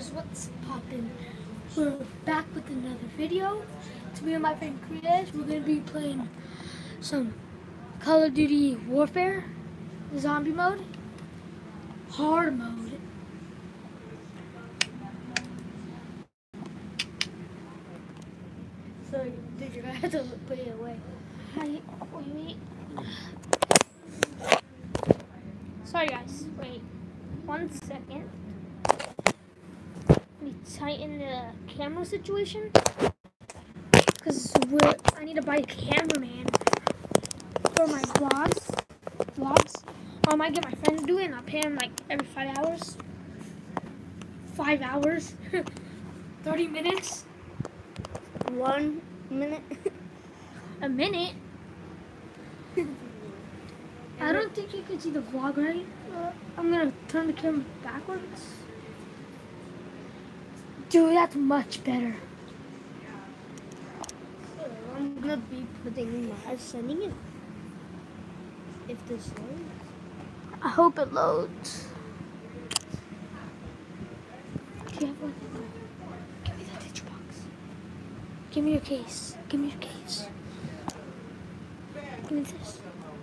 What's poppin'? We're back with another video. It's me and my friend Chris. We're gonna be playing some Call of Duty Warfare, zombie mode, hard mode. So did you have to put it away? Wait. Sorry guys, wait 1 second. Let me tighten the camera situation because I need to buy a cameraman for my vlogs. I might get my friend to do it and I'll pay him like every 5 hours. 5 hours? 30 minutes? 1 minute? A minute? I don't think you can see the vlog right. I'm gonna turn the camera backwards. Dude, that's much better. I'm gonna be sending it. If this loads. I hope it loads. Do you have one? Give me that ditch box. Give me your case. Give me your case. Give me this.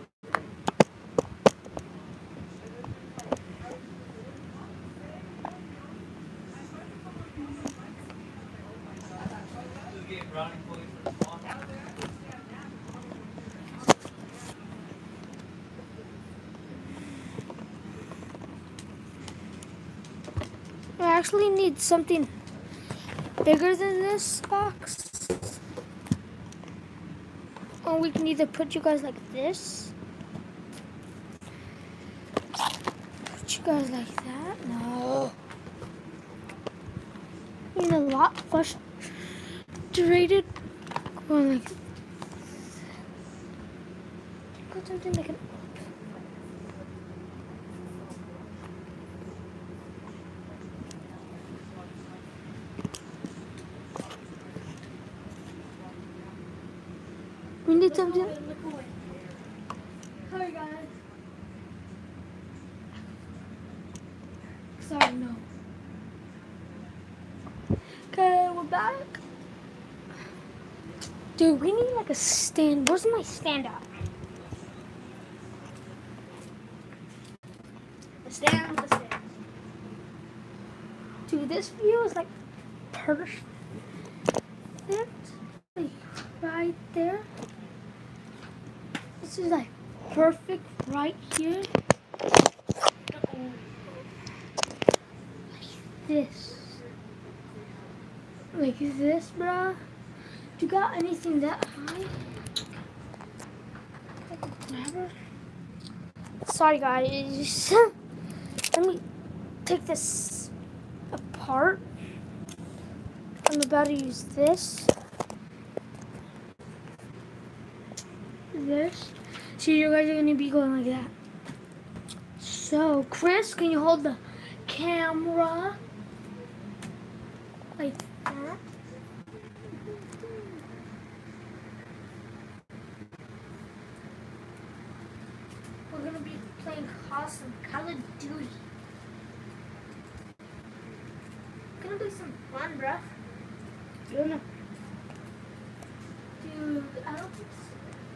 I actually need something bigger than this box. Or we can either put you guys like this. Put you guys like that. No. You need a lot frustrated. Or like put something like an we need something. Sorry guys. Sorry, no. Okay, we're back. Dude, we need like a stand. Where's my stand at? The stand. Dude, this view is like perfect. Like right there. This is like perfect right here. Like this. Like this, bruh. You got anything that high? Grabber? Sorry guys. Let me take this apart. I'm about to use this. So you guys are gonna be going like that. So Chris, can you hold the camera like that? We're gonna be playing awesome Call of Duty. Gonna be some fun, bruh. I don't know. Dude, I don't think so.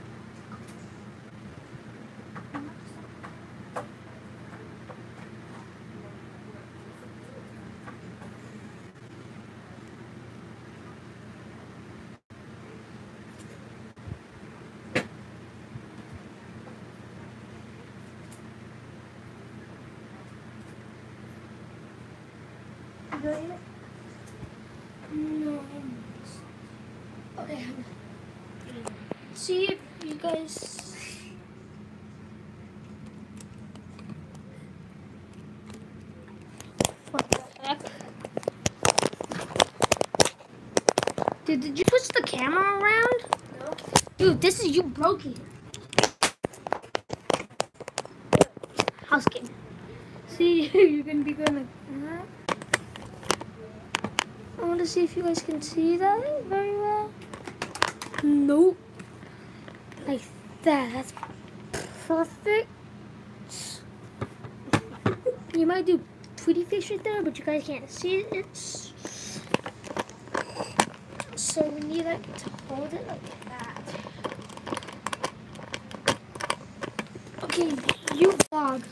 No. Okay. See if you guys. What the heck? Dude, did you switch the camera around? No. Dude, this is you broke it. House game. See, you're gonna be going like that. I want to see if you guys can see that very well. Nope. Like that. That's perfect. You might do Tweety face right there, but you guys can't see it. So we need to hold it like that. Okay, you vlog.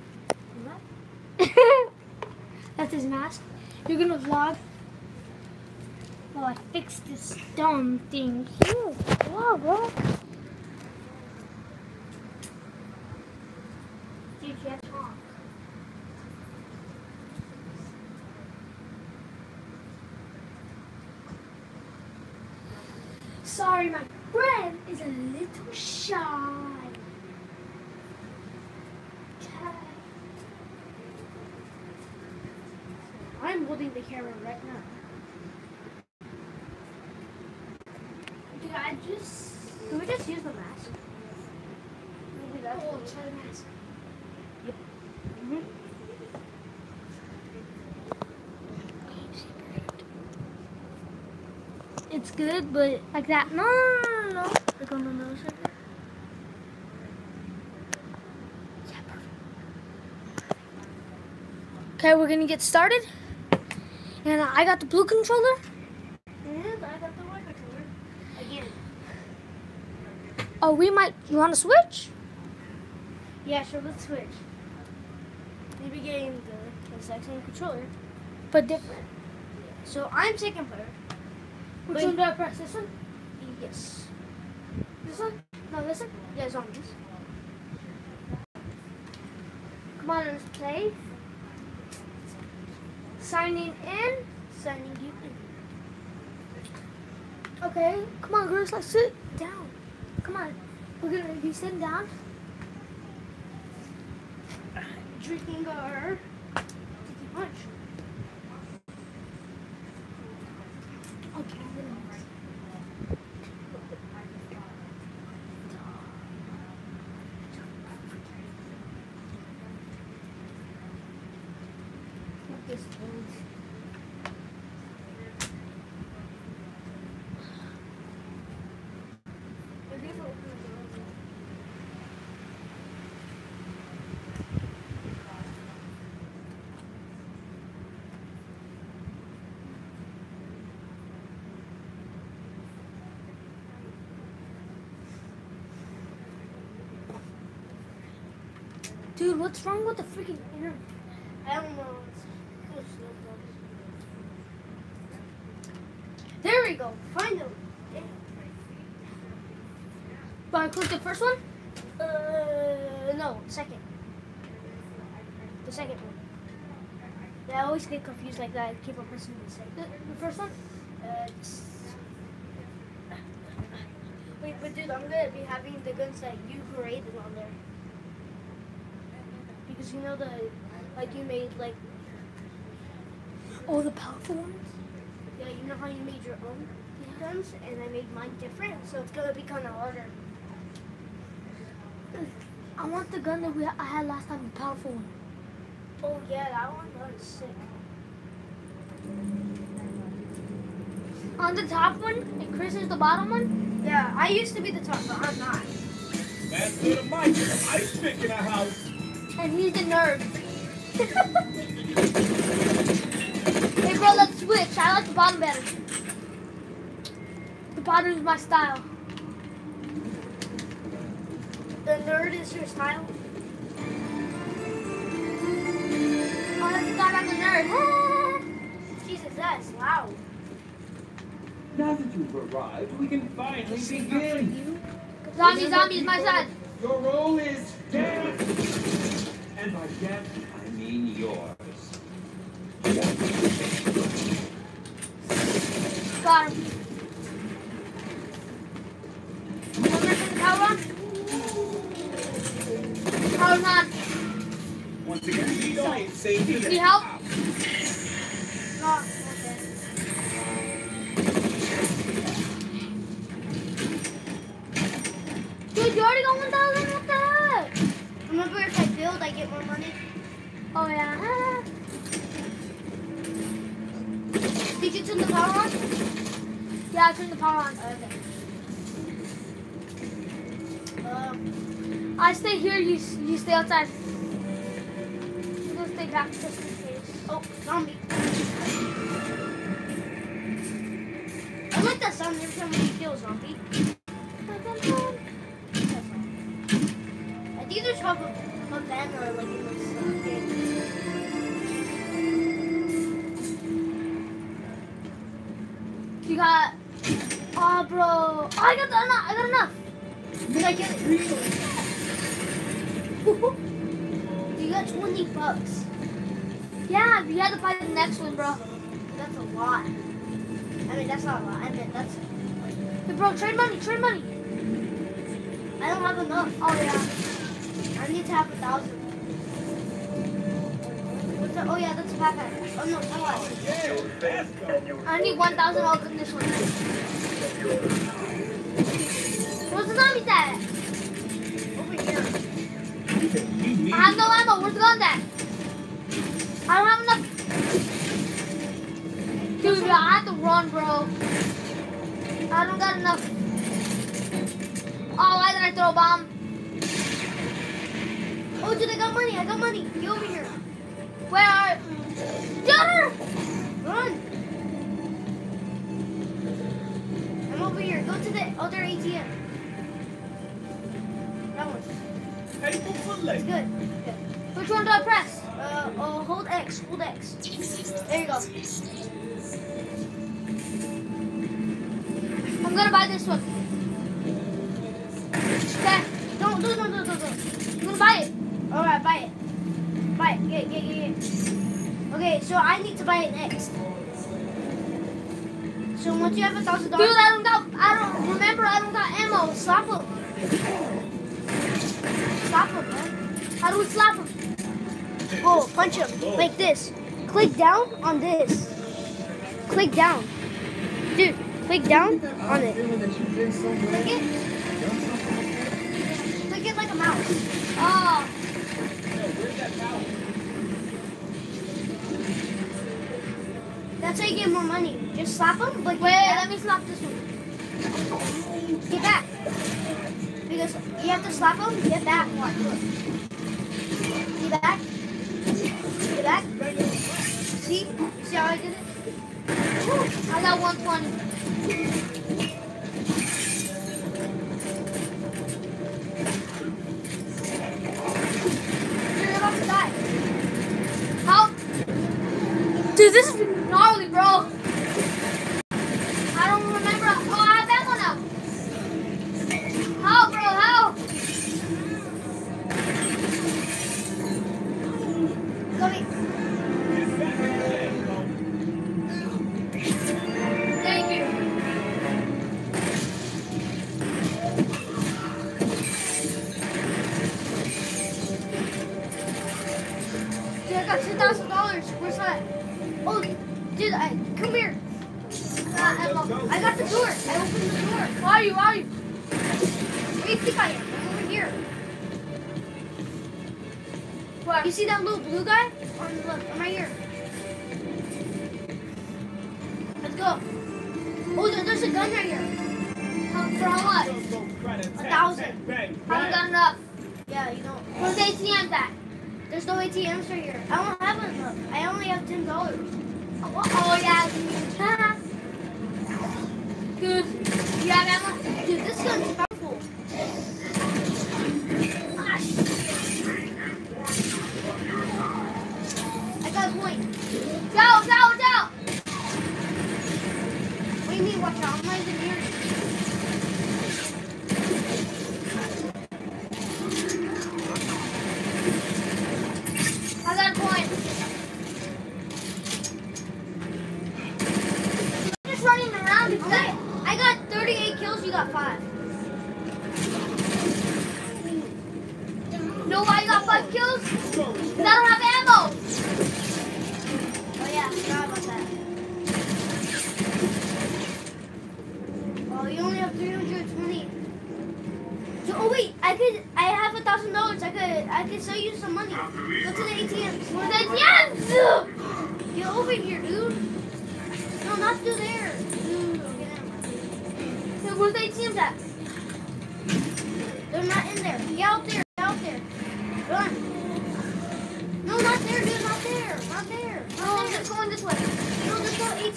That's his mask. You're gonna vlog while I fix this dumb thing. You vlog, bro. Dude, you can't talk. Sorry, my friend is a little shy. I'm holding the camera right now. Dude, Can we just use the mask? Maybe that's Oh, try the mask. Mhm. It's good, but like that. No, no, no, no, no. Like on the nose right there. Yeah, perfect. Okay, we're gonna get started. And I got the blue controller. And I got the white controller. Again. Oh, you wanna switch? Yeah, sure, let's switch. Maybe getting the exact same controller. But different. So I'm taking player. Which Wait. one do I press? This one? Yes. This one? No, this one? Yeah, zombies. Come on, let's play. Signing in. Signing you in. Okay, come on, girls, let's sit down. Come on, we're gonna be sitting down. Drinking our sticky punch. Okay, I'm gonna mix. Look this food. Dude, what's wrong with the freaking internet? I don't know. It's slow. There we go. Finally. Do I click the first one? No, second. The second one. Yeah, I always get confused like that. I keep on pressing the second. The first one? It's- Wait, but dude, I'm gonna be having the guns that you created on there. Because you know like you made like, Oh, the powerful ones? yeah, you know how you made your own guns, and I made mine different, so it's gonna be kind of harder. I want the gun that I had last time, the powerful one. Oh yeah, that one was sick. On the top one, and Chris is the bottom one? Yeah, I used to be the top, but I'm not. That's for the mic and the ice pick in the house. And he's the nerd. Hey bro, let's switch. I like the bottom better. The bottom is my style. The nerd is your style. Oh, I forgot I'm the nerd. Jesus, that's loud. Now that you've arrived, we can finally begin. Zombies, my side. Your role is death. And by death, I mean yours. Got him. Wanna turn the power on? Power's on. Once again, we don't safety. Need help? No, okay. Dude, you already got 1,000? What the heck? Remember, if I build, I get more money. Oh, yeah. Did you turn the power on? Yeah, I turned the power on. Okay. I stay here, you stay outside. I'm gonna stay back just in case. Oh, zombie. I like that sound every time you kill a zombie. I think there's probably a banner like in this game. You got. Oh, bro. Oh, I got enough. Did I get it? You got $20. Yeah, you had to buy the next one, bro. That's a lot. I mean, that's not a lot. I mean, that's. Hey, bro, trade money. I don't have enough. Oh, yeah. I need to have 1,000. What's that? Oh, yeah, that's a pack. Oh, no, so what? I need 1,000 all in this one. Where's the zombie at? Over here. I have no ammo. Where's the gun at? I don't have enough. Dude, I have to run, bro. I don't got enough. Oh, why did I throw a bomb? Oh, dude, I got money. Get over here. Where are you? Dude! Run. I'm over here. Go to the other ATM. That one. It's good. Which one do I press? Hold X. There you go. I'm gonna buy this one. Okay. Don't. I'm gonna buy it. Alright, buy it. Get. Okay, so I need to buy it next. So once you have $1,000, Dude, I don't got ammo. Slap him, man. How do we slap him? oh, punch him like this. Click down on this. Click down, dude. Click down on it. Click it like a mouse. Oh, That's how you get more money. Just slap him. Like wait, that. let me slap this one. Get back. Because you have to slap him. Get back. Watch. Look. Get back. Get back. See? See how I did it? I got 120. You're about to die. How? Dude, this is gnarly, bro. I don't remember. Oh, I have that one now. How, bro? How? Come here. Thank you. Dude, I got $2,000. Where's that? Oh, dude, come here. Ammo. I got the door. I opened the door. Where are you? Where do you think I am? I'm over here. Where? You see that little blue guy? On the left. I'm right here. Let's go. Oh, there's a gun right here. For how much? 1,000. Haven't got enough. Yeah, you don't. Where's the ATM at? There's no ATMs right here. I don't have enough. I only have $10. Oh, yeah. Dude, you have ammo? Dude, this gun's powerful. I got a point. Down. What do you mean, watch out? I'm not even near you. I got a point. Just running around. Okay, I got 38 kills, you got 5. No, why you got 5 kills? 'Cause I don't have ammo. Oh yeah, I forgot about that. Oh, you only have 320. So, oh wait, I have $1,000. I could sell you some money. Go to the ATMs. Where's the ATMs? Get over here, dude. No, not through there. Dude, Dude, where's the ATMs at? they're not in there. Get out there. Get out there. Run. No, not there, dude. Not there. Not there. Oh,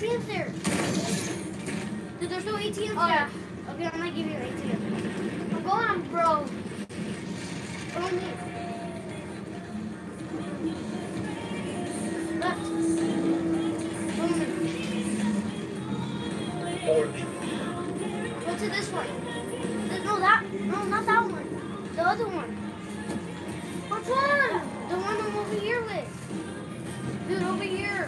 ATMs there. Dude, there's no ATMs Oh, there. yeah. Okay, I'm gonna give you an ATM. I'm going on, bro. Follow me. Left. Follow me. Go to this one. No, not that one. The other one. Which one? The one I'm over here with. Dude, over here.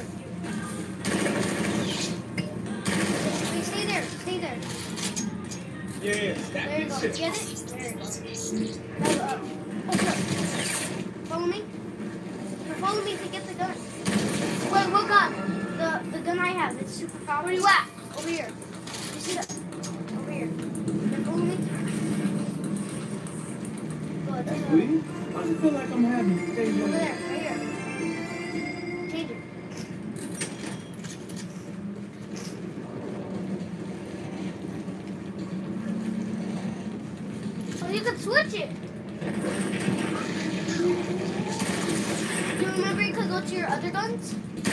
Okay, stay there. Stay there. Yeah, There you go. Get it? There you go. Now, okay. Follow me. Now follow me to get the gun. Wait, what gun? The gun I have. It's super powerful. Where you at? Over here. You see that? Over here. Now follow me. Go, take it. Sweet. I just feel like I'm having Over deja there. Right here. Change it. Oh, you can switch it. Do you remember you could go to your other guns?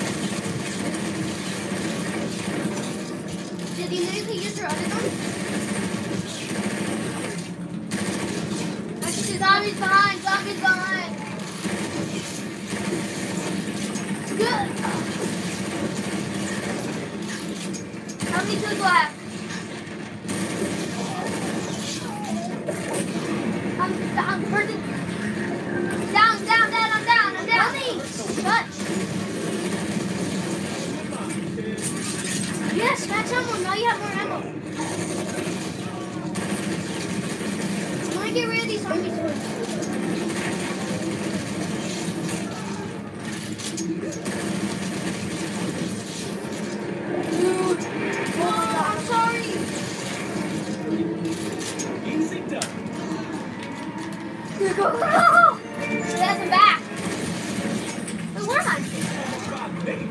Did you know you could use your other guns? Actually, zombies behind! Zombies behind! Good! How many kills do I have? I'm hurting. Down, I'm down. Touch. Yes, match ammo. Now you have more ammo. I'm gonna get rid of these zombies first. Dude. Oh, I'm sorry. Easy done. No! That's him back. Wait, where am I? About me.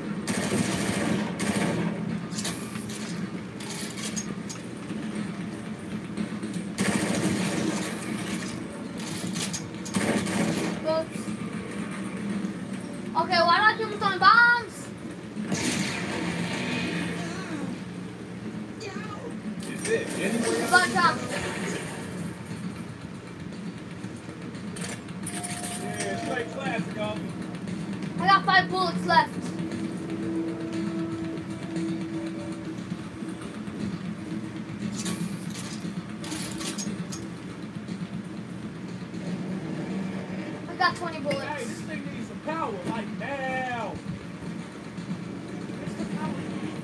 Oops. Okay, why do I keep throwing bombs? Is it anywhere else? Bunch up. Yeah, straight classic, homie. I got 5 bullets left. I got 20 Hey, bullets. this thing needs some power, like now. Where's the power?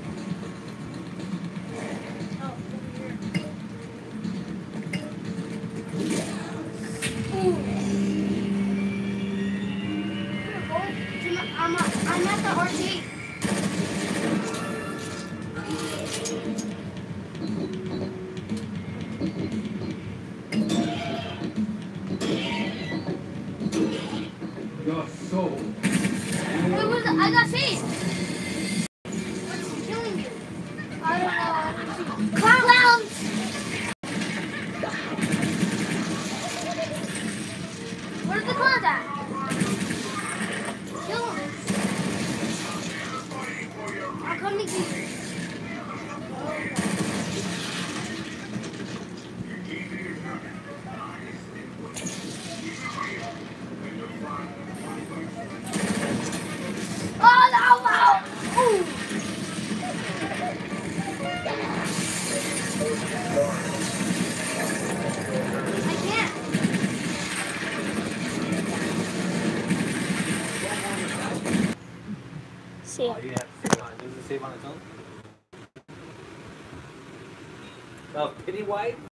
Oh, over here. I'm at the arcade. Your soul. Wait, where's the, I got saved. What's killing you? I don't know. Clowns! Where's the clown at? Kill him. I'm coming to you. Oh, no! Ooh. I can't. See ya. Oh, you have to save on it. Does it save on its own? Oh, Pennywise?